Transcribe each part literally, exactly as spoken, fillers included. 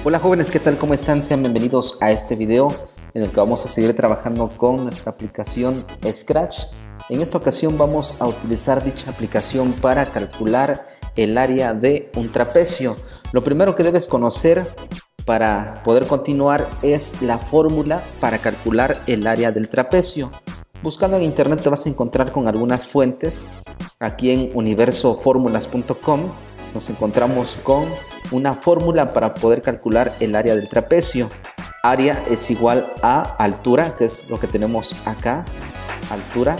Hola jóvenes, ¿qué tal? ¿Cómo están? Sean bienvenidos a este video en el que vamos a seguir trabajando con nuestra aplicación Scratch. En esta ocasión vamos a utilizar dicha aplicación para calcular el área de un trapecio. Lo primero que debes conocer para poder continuar es la fórmula para calcular el área del trapecio. Buscando en internet te vas a encontrar con algunas fuentes. Aquí en universo fórmulas punto com nos encontramos con una fórmula para poder calcular el área del trapecio. Área es igual a altura, que es lo que tenemos acá, altura,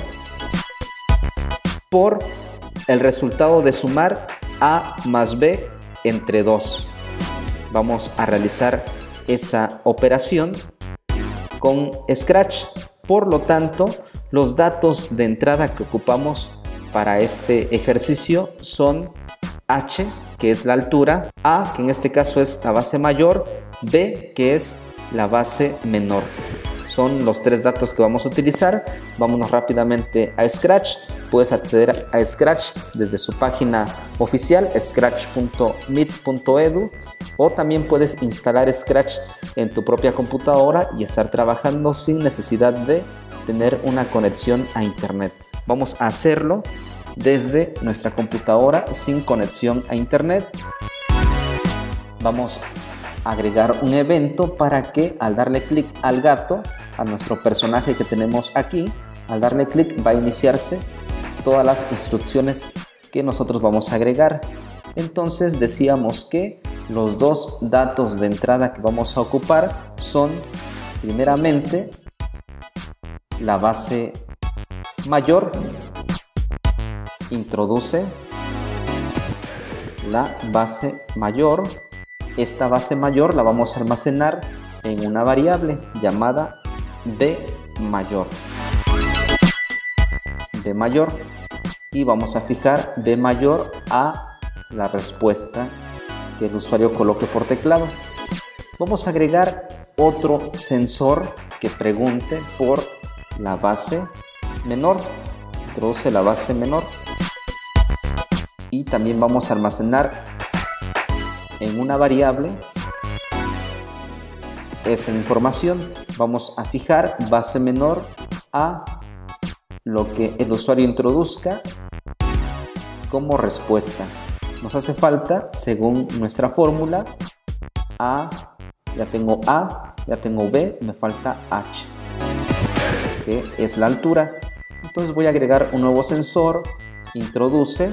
por el resultado de sumar A más B entre dos. Vamos a realizar esa operación con Scratch. Por lo tanto, los datos de entrada que ocupamos para este ejercicio son H, que es la altura, A, que en este caso es la base mayor, B, que es la base menor. Son los tres datos que vamos a utilizar. Vámonos rápidamente a Scratch. Puedes acceder a Scratch desde su página oficial, scratch punto mit punto edu, o también puedes instalar Scratch en tu propia computadora y estar trabajando sin necesidad de tener una conexión a internet. Vamos a hacerlo desde nuestra computadora sin conexión a internet. Vamos a agregar un evento para que al darle clic al gato, a nuestro personaje que tenemos aquí, al darle clic va a iniciarse todas las instrucciones que nosotros vamos a agregar. Entonces decíamos que los dos datos de entrada que vamos a ocupar son primeramente la base mayor. Introduce la base mayor. Esta base mayor la vamos a almacenar en una variable llamada B mayor. B mayor. Y vamos a fijar B mayor a la respuesta que el usuario coloque por teclado. Vamos a agregar otro sensor que pregunte por la base menor. Introduce la base menor. Y también vamos a almacenar en una variable esa información. Vamos a fijar base menor a lo que el usuario introduzca como respuesta. Nos hace falta, según nuestra fórmula, A, ya tengo A, ya tengo B, me falta H, que es la altura. Entonces voy a agregar un nuevo sensor, introduce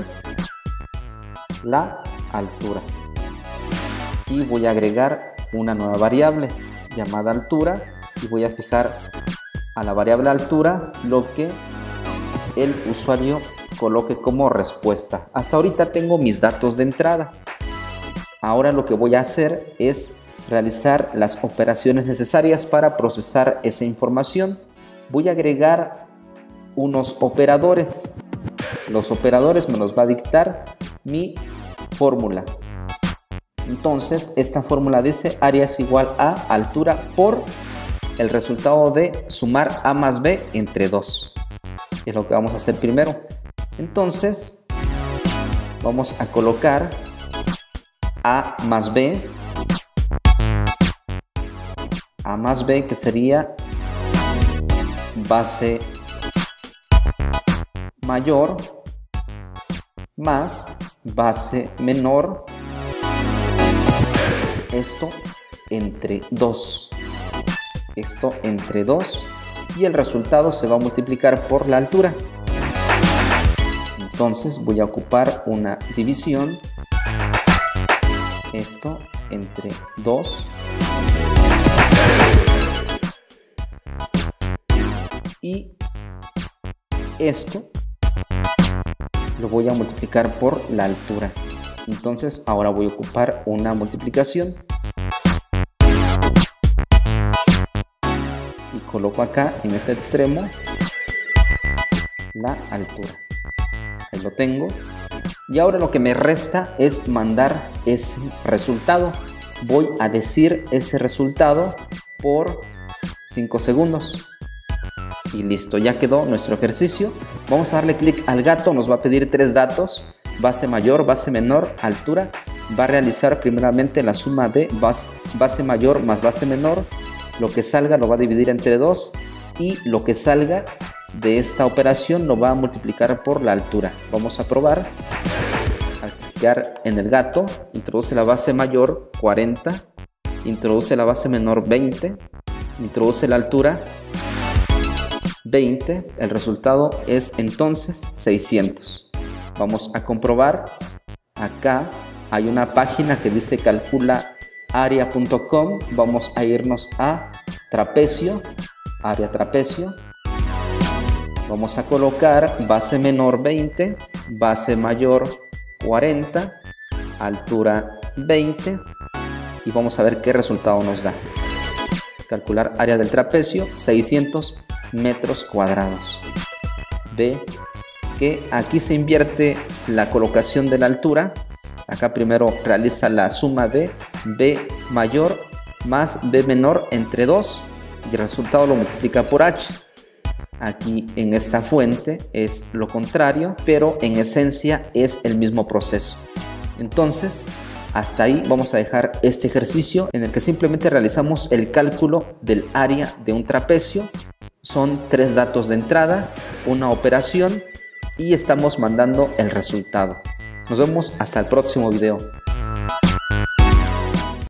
la altura, y voy a agregar una nueva variable llamada altura y voy a fijar a la variable altura lo que el usuario coloque como respuesta. Hasta ahorita tengo mis datos de entrada. Ahora lo que voy a hacer es realizar las operaciones necesarias para procesar esa información. Voy a agregar unos operadores. Los operadores me los va a dictar mi fórmula. Entonces esta fórmula dice área es igual a altura por el resultado de sumar A más B entre dos. Es lo que vamos a hacer primero. Entonces vamos a colocar A más B. A más B, que sería base mayor más base menor, esto entre dos, esto entre dos, y el resultado se va a multiplicar por la altura. Entonces voy a ocupar una división, esto entre dos, y esto lo voy a multiplicar por la altura. Entonces ahora voy a ocupar una multiplicación y coloco acá en este extremo la altura. Ahí lo tengo. Y ahora lo que me resta es mandar ese resultado. Voy a decir ese resultado por cinco segundos. Y listo, ya quedó nuestro ejercicio. Vamos a darle clic al gato, nos va a pedir tres datos: base mayor, base menor, altura. va a realizar primeramente la suma de base, base mayor más base menor. Lo que salga lo va a dividir entre dos y lo que salga de esta operación lo va a multiplicar por la altura. Vamos a probar. Al clicar en el gato, introduce la base mayor cuarenta, introduce la base menor veinte, introduce la altura veinte. El resultado es entonces seiscientos. Vamos a comprobar. Acá hay una página que dice calcula area punto com. Vamos a irnos a trapecio, área trapecio. Vamos a colocar base menor veinte, base mayor cuarenta, altura veinte y vamos a ver qué resultado nos da. Calcular área del trapecio, seiscientos metros cuadrados. Ve que aquí se invierte la colocación de la altura. Acá primero realiza la suma de B mayor más B menor entre dos y el resultado lo multiplica por H. Aquí en esta fuente es lo contrario, pero en esencia es el mismo proceso. Entonces, hasta ahí vamos a dejar este ejercicio en el que simplemente realizamos el cálculo del área de un trapecio. Son tres datos de entrada, una operación y estamos mandando el resultado. Nos vemos hasta el próximo video.